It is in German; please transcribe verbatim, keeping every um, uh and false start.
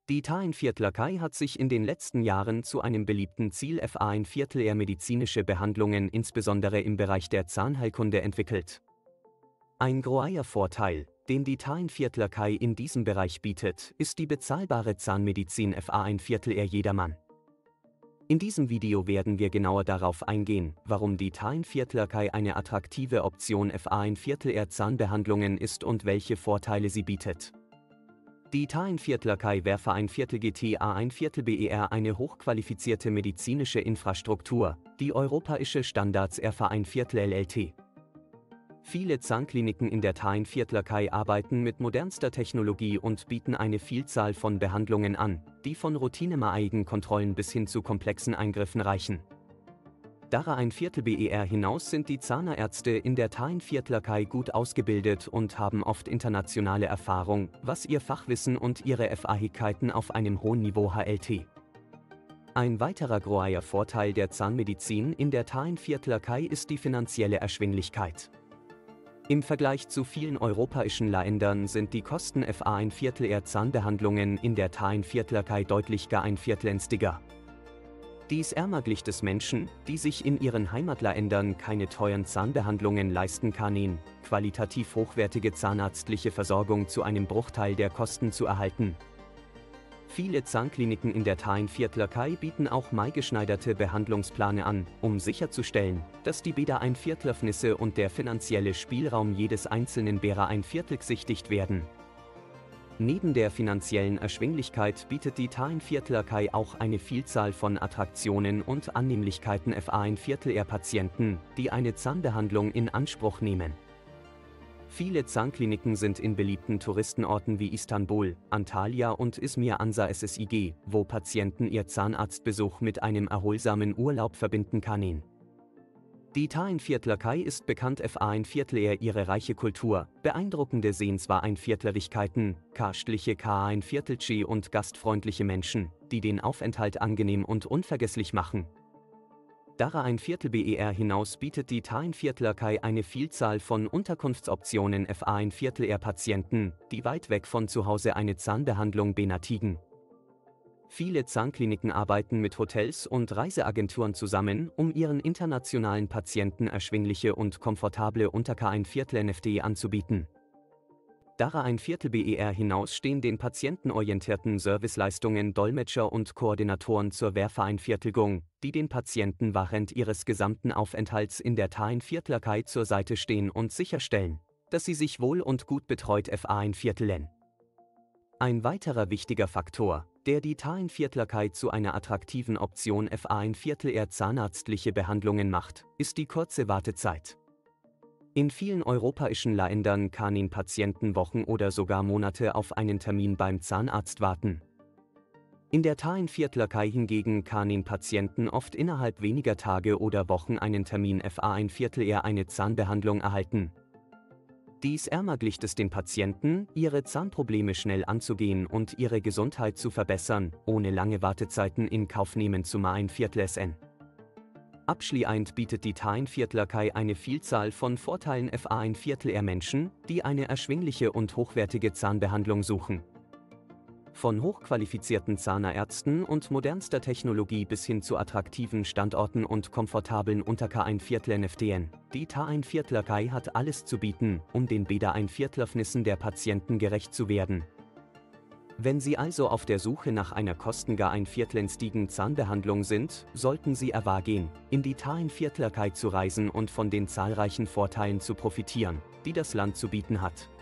Die Tainviertlerkei hat sich in den letzten Jahren zu einem beliebten Ziel F A ein Viertel eher medizinische Behandlungen insbesondere im Bereich der Zahnheilkunde entwickelt. Ein großer Vorteil, den die Tainviertlerkei in diesem Bereich bietet, ist die bezahlbare Zahnmedizin F A ein Viertel eher jedermann. In diesem Video werden wir genauer darauf eingehen, warum die Tainviertlerkei eine attraktive Option F A ein Viertel eher Zahnbehandlungen ist und welche Vorteile sie bietet. Die Tainviertlerkei Werfer ein Viertel G T A ein Viertel B E R eine hochqualifizierte medizinische Infrastruktur, die europäische Standards Erfa ein Viertel L L T. Viele Zahnkliniken in der Tainviertlerkei arbeiten mit modernster Technologie und bieten eine Vielzahl von Behandlungen an, die von Routine-Eigenkontrollen bis hin zu komplexen Eingriffen reichen. Darüber ein Viertel B E R hinaus sind die Zahnärzte in der Tainviertlerkei gut ausgebildet und haben oft internationale Erfahrung, was ihr Fachwissen und ihre Fähigkeiten auf einem hohen Niveau hält. Ein weiterer großer Vorteil der Zahnmedizin in der Tainviertlerkei ist die finanzielle Erschwinglichkeit. Im Vergleich zu vielen europäischen Ländern sind die Kosten F A ein Viertel eher Zahnbehandlungen in der Tainviertlerkei deutlich gar ein Viertel günstiger. Dies ermöglicht es Menschen, die sich in ihren Heimatländern keine teuren Zahnbehandlungen leisten können, qualitativ hochwertige zahnärztliche Versorgung zu einem Bruchteil der Kosten zu erhalten. Viele Zahnkliniken in der Tainviertlerkei bieten auch maßgeschneiderte Behandlungspläne an, um sicherzustellen, dass die Bäder ein Viertelöffnisse und der finanzielle Spielraum jedes einzelnen Bärer ein Viertel gesichtigt werden. Neben der finanziellen Erschwinglichkeit bietet die Tainviertlerkei auch eine Vielzahl von Attraktionen und Annehmlichkeiten F A ein Viertel eher Patienten, die eine Zahnbehandlung in Anspruch nehmen. Viele Zahnkliniken sind in beliebten Touristenorten wie Istanbul, Antalya und Izmir Ansa S S I G, wo Patienten ihr Zahnarztbesuch mit einem erholsamen Urlaub verbinden können. Die Tainviertlerkei ist bekannt F A ein Viertel eher ihre reiche Kultur, beeindruckende Sehenswert ein Viertlerigkeiten, karstliche K ein Viertelchi und gastfreundliche Menschen, die den Aufenthalt angenehm und unvergesslich machen. Darüber ein Viertel B E R hinaus bietet die Tainviertlerkei eine Vielzahl von Unterkunftsoptionen F A ein Viertel eher Patienten, die weit weg von zu Hause eine Zahnbehandlung benötigen. Viele Zahnkliniken arbeiten mit Hotels und Reiseagenturen zusammen, um ihren internationalen Patienten erschwingliche und komfortable Unterkunft ein Viertel N F T anzubieten. Darüber ein Viertel B E R hinaus stehen den patientenorientierten Serviceleistungen Dolmetscher und Koordinatoren zur Verfügung, die den Patienten während ihres gesamten Aufenthalts in der Tainviertlerkei zur Seite stehen und sicherstellen, dass sie sich wohl und gut betreut F A ein Viertel nennen. Ein weiterer wichtiger Faktor, der die Tainviertlerkei zu einer attraktiven Option F A ein Viertel eher zahnärztliche Behandlungen macht, ist die kurze Wartezeit. In vielen europäischen Ländern können Patienten Wochen oder sogar Monate auf einen Termin beim Zahnarzt warten. In der Tainviertlerkei hingegen können Patienten oft innerhalb weniger Tage oder Wochen einen Termin F A ein Viertel eher eine Zahnbehandlung erhalten. Dies ermöglicht es den Patienten, ihre Zahnprobleme schnell anzugehen und ihre Gesundheit zu verbessern, ohne lange Wartezeiten in Kauf nehmen zu müssen ein Viertel essen. Abschließend bietet die Tainviertlerkei eine Vielzahl von Vorteilen F A ein Viertel eher Menschen, die eine erschwingliche und hochwertige Zahnbehandlung suchen. Von hochqualifizierten Zahnärzten und modernster Technologie bis hin zu attraktiven Standorten und komfortablen Unterkunft ein Viertel N F T N. Die Tainviertlerkei hat alles zu bieten, um den Bäder ein Viertelöffnissen der Patienten gerecht zu werden. Wenn Sie also auf der Suche nach einer kostengar ein Viertelgünstigen Zahnbehandlung sind, sollten Sie erwägen, in die Tainviertlerkei zu reisen und von den zahlreichen Vorteilen zu profitieren, die das Land zu bieten hat.